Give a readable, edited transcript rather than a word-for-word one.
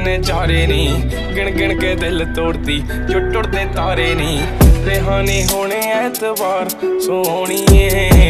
ने चारे नी, गिन गिन के दिल तोड़ती जो टुटदे तारे नी। रेहानी होने ऐतबार सोहणीए।